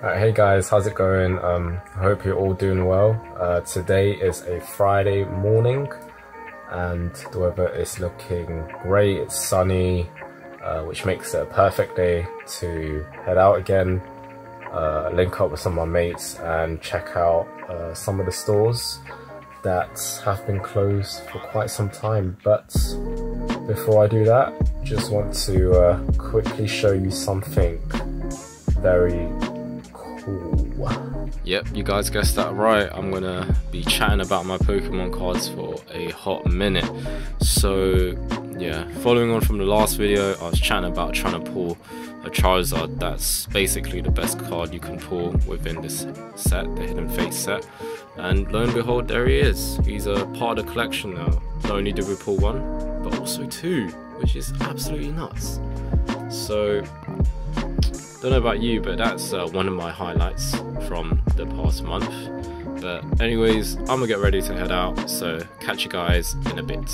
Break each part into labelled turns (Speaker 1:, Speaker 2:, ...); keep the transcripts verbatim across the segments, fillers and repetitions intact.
Speaker 1: Alright, hey guys, how's it going? Um, I hope you're all doing well. Uh, today is a Friday morning and the weather is looking great. It's sunny, uh, which makes it a perfect day to head out again, uh, link up with some of my mates and check out uh, some of the stores that have been closed for quite some time. But before I do that, just want to uh, quickly show you something very cool.
Speaker 2: Yep, you guys guessed that right. I'm gonna be chatting about my Pokemon cards for a hot minute. So yeah, following on from the last video, I was chatting about trying to pull a Charizard. That's basically the best card you can pull within this set, the Hidden Fates set. And lo and behold, there he is. He's a part of the collection now. Not only did we pull one, but also two, which is absolutely nuts. So don't know about you, but that's uh, one of my highlights from the past month. But anyways, I'm gonna get ready to head out, so catch you guys in a bit.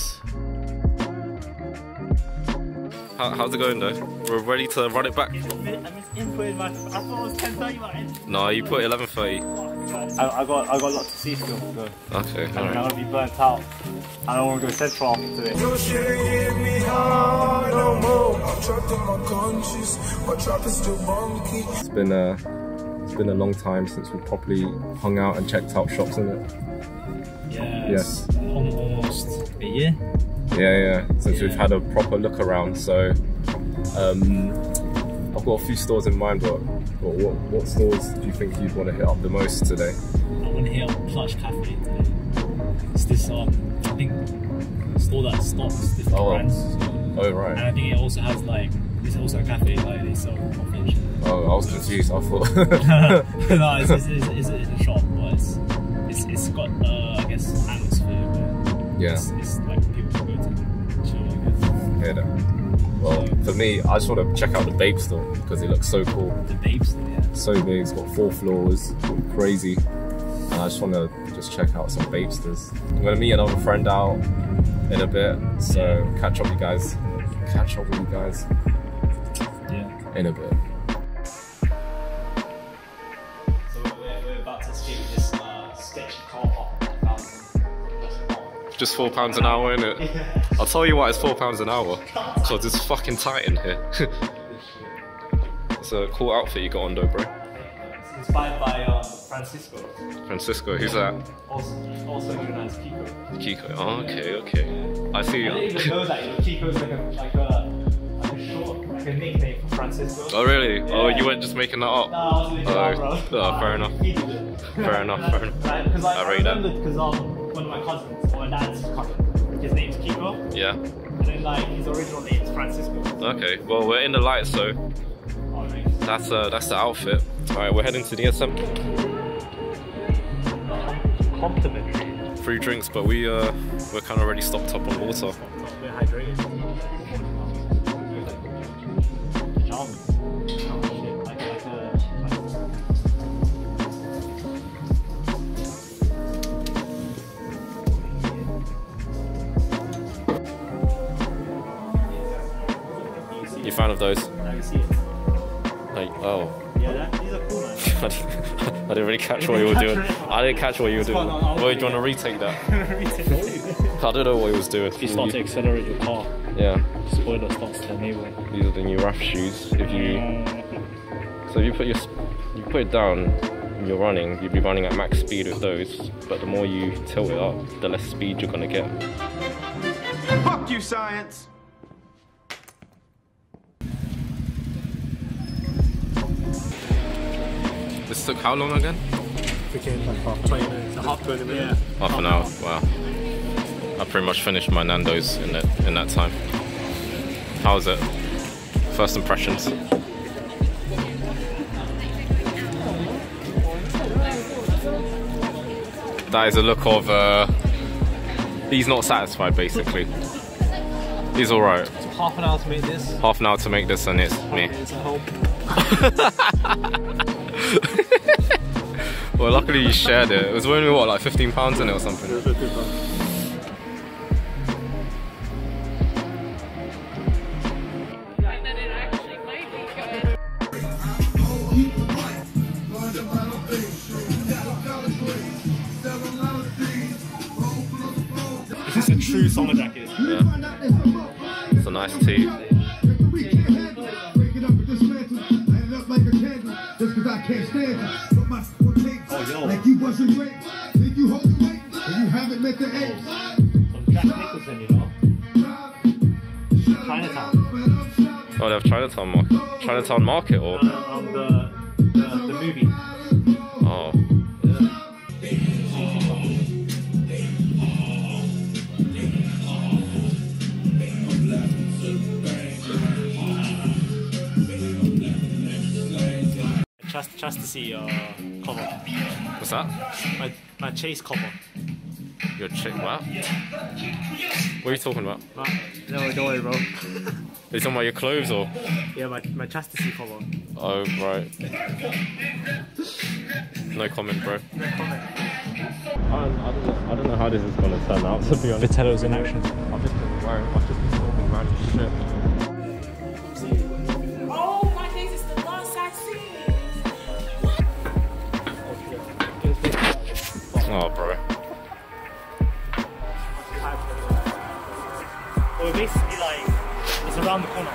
Speaker 2: How, how's it going though? We're ready to run it back.
Speaker 3: I just inputted my, I thought it was ten thirty, but
Speaker 2: No, you put eleven thirty.
Speaker 3: I, I got I got lots to see still. So.
Speaker 2: Okay,
Speaker 3: And
Speaker 2: alright.
Speaker 3: I'm gonna be burnt out. I don't want to go central after today.
Speaker 4: You shouldn't hit me hard no more. I'm trapped in my conscience. My trap is still bunky.
Speaker 1: It's been a, it's been a long time since we properly hung out and checked out shops, isn't it?
Speaker 3: Yeah,
Speaker 1: Yes.
Speaker 3: it's almost a year.
Speaker 1: Yeah, yeah, since
Speaker 3: Yeah.
Speaker 1: we've had a proper look around. So um, I've got a few stores in mind, but what, what, what stores do you think you'd want to hit up the most today?
Speaker 3: I want to hit up Plush Cafe today. It's this um, I think store that stocks different
Speaker 1: Oh.
Speaker 3: brands.
Speaker 1: Oh, right.
Speaker 3: And I think it also has like, it's also a cafe like they sell coffee.
Speaker 1: Oh, I was confused. I thought.
Speaker 3: No, it's, it's, it's, it's, a, it's a shop, but it's it's, it's got uh, I guess atmosphere. Where
Speaker 1: Yeah.
Speaker 3: It's, it's like people go to chill, I guess.
Speaker 1: Yeah, no. Well, for me, I just want to check out the Babe store because it looks so cool.
Speaker 3: The babes, yeah.
Speaker 1: So big, it's got four floors, crazy. And I just want to just check out some Babesters. I'm gonna meet another friend out in a bit, so catch up with you guys. Catch up with you guys
Speaker 3: Yeah.
Speaker 1: in a bit.
Speaker 3: So we're, we're about to escape this uh, sketchy car park.
Speaker 2: Just four pounds an hour, innit?
Speaker 3: Yeah.
Speaker 2: I'll tell you why it's four pounds an hour. Cause it's fucking tight in here. It's a cool outfit you got on though, bro.
Speaker 3: It's inspired by um, Francisco,
Speaker 2: Francisco, who's that?
Speaker 3: also, also known as Kiko.
Speaker 2: Kiko. Oh, okay, okay. I see
Speaker 3: I didn't
Speaker 2: you.
Speaker 3: even know that, you know, Kiko's like a, like a, like a short, like a nickname for Francisco.
Speaker 2: Oh really?
Speaker 3: Yeah.
Speaker 2: Oh, you weren't just making that up?
Speaker 3: No, I was making it up, bro.
Speaker 2: Oh, fair enough.
Speaker 3: He did it.
Speaker 2: Fair enough, fair enough.
Speaker 3: Right, because I,
Speaker 2: I
Speaker 3: I
Speaker 2: rate that.
Speaker 3: remembered because um, one of my cousins, or my dad's cousin, his name's Kiko,
Speaker 2: Yeah.
Speaker 3: and then like his original name is Francisco.
Speaker 2: Okay. Well, we're in the light, so
Speaker 3: Oh, nice.
Speaker 2: that's uh that's the outfit. All right, we're heading to the S M.
Speaker 3: Complimentary.
Speaker 2: Free drinks, but we uh we're kind of already stocked up on water.
Speaker 3: We're hydrated. Jump. Oh shit, like, like a, like...
Speaker 2: You fan of those?
Speaker 3: Now you see it.
Speaker 2: Like, oh.
Speaker 3: Yeah, that, these are cool, man.
Speaker 2: I didn't, I didn't really catch what you were doing. I didn't catch what you were doing. Well, do you want to retake that? I don't know what he was doing.
Speaker 3: If you start to accelerate your car,
Speaker 2: Yeah,
Speaker 3: spoiler starts to enable.
Speaker 2: these are the new R A F shoes. If you so if you put your s- you put it down, and you're running. You'd be running at max speed with those. But the more you tilt it up, the less speed you're gonna get.
Speaker 4: Fuck you, science.
Speaker 2: This took how long again?
Speaker 3: Became like half twenty minutes. A half twenty minutes. Yeah.
Speaker 2: Half an hour. Wow. I pretty much finished my Nando's in that in that time. How was it? First impressions. That is a look of uh, he's not satisfied basically. He's alright.
Speaker 3: So half an hour to make this.
Speaker 2: Half an hour to make this and it's me.
Speaker 3: It's at home.
Speaker 2: Well, luckily you shared it. It was only what, like fifteen pounds in it or something?
Speaker 3: true summer jacket.
Speaker 2: Yeah. It's a nice tee.
Speaker 3: Oh, yo.
Speaker 5: Like you wasn't great, if you hold the weight, and you haven't met the age.
Speaker 3: From Jack Nicholson, you know. Chinatown.
Speaker 2: Oh, they have Chinatown Market. Chinatown Market or?
Speaker 3: Uh, um, the, the, the movie.
Speaker 2: Oh.
Speaker 3: Chast Chastity uh, cover.
Speaker 2: What's that?
Speaker 3: My, my Chase cover.
Speaker 2: Your chick, what? What are you talking about?
Speaker 3: Uh, no, don't worry, bro.
Speaker 2: Are you talking about your clothes or?
Speaker 3: Yeah, my, my Chastity cover.
Speaker 2: Oh, right. No comment, bro.
Speaker 3: No comment.
Speaker 2: I don't, I, don't know, I don't know how this is going to turn out, to be honest.
Speaker 3: Vitello's in action.
Speaker 2: I've just been worried, I've just been talking random shit.
Speaker 6: Oh my days, it's the last I see.
Speaker 2: Oh, bro.
Speaker 3: Well, basically, like, it's around the corner.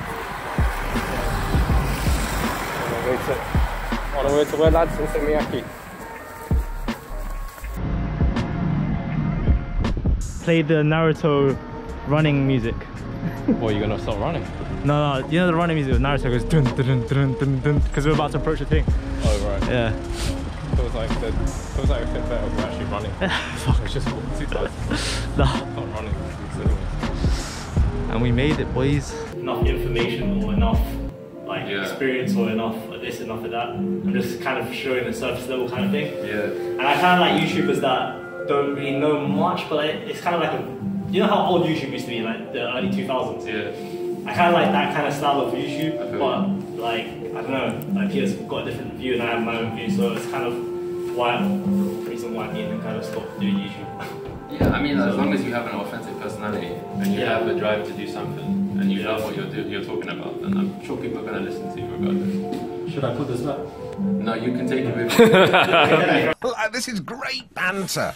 Speaker 2: On the way to, on the way to where, lads? In Miyaki.
Speaker 3: Play the Naruto running music.
Speaker 2: What, are you going to start running?
Speaker 3: No, no, you know the running music with Naruto goes dun dun dun dun dun because we're about to approach the thing.
Speaker 2: Oh, right.
Speaker 3: Yeah.
Speaker 2: Feels like the, feels like it fit better if we're actually running.
Speaker 3: Fuck.
Speaker 2: It's just too tight.
Speaker 3: Nah.
Speaker 2: Not running.
Speaker 3: And we made it, boys. Enough information or enough like
Speaker 2: Yeah.
Speaker 3: experience or enough of this, enough of that. I'm just kind of showing the surface level kind of thing.
Speaker 2: Yeah.
Speaker 3: And I kind of like YouTubers that don't really know much, but like, it's kind of like a, you know how old YouTube used to be, like the early two thousands?
Speaker 2: Yeah.
Speaker 3: I kind of like that kind of style of YouTube,
Speaker 2: I feel
Speaker 3: but like, I don't know, like Peter's got a different view and I have my own view, so it's kind of why, the reason why me and him kind of stopped doing YouTube.
Speaker 7: Yeah, I mean, as long as you have an authentic personality and you
Speaker 3: Yeah.
Speaker 7: have the drive to do something and you love what you're, do you're talking about, then I'm sure people are going to listen to you regardless.
Speaker 3: Should I put this back?
Speaker 7: No, you can take it with you.
Speaker 8: Uh, this is great banter.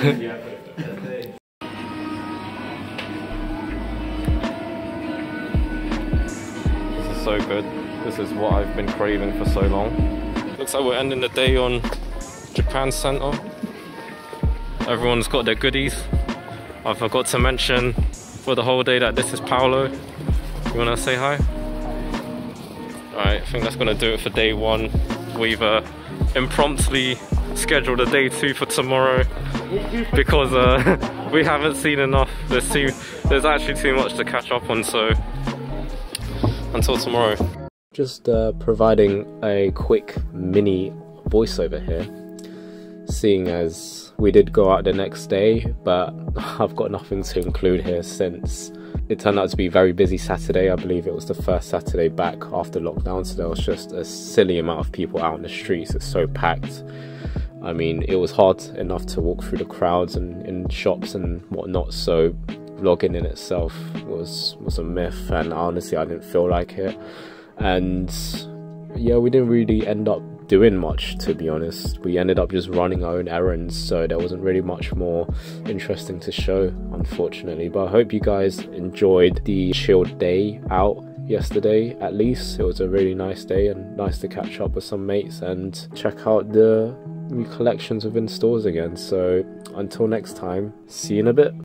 Speaker 2: This is so good. This is what I've been craving for so long. Looks like we're ending the day on Japan Center. Everyone's got their goodies. I forgot to mention for the whole day that this is Paolo. You wanna say hi? Alright, I think that's gonna do it for day one. We've uh, impromptu scheduled a day two for tomorrow because uh, we haven't seen enough. There's too, there's actually too much to catch up on, so until tomorrow. Just uh, providing a quick mini voiceover here, seeing as we did go out the next day, but I've got nothing to include here since it turned out to be a very busy Saturday. I believe it was the first Saturday back after lockdown, so there was just a silly amount of people out in the streets. It's so packed. I mean, it was hard enough to walk through the crowds and in shops and whatnot, so vlogging in itself was was a myth, and honestly I didn't feel like it. And yeah, we didn't really end up doing much, to be honest. We ended up just running our own errands, so there wasn't really much more interesting to show, unfortunately. But I hope you guys enjoyed the chilled day out yesterday. At least it was a really nice day and nice to catch up with some mates and check out the new collections within stores again. So until next time, see you in a bit.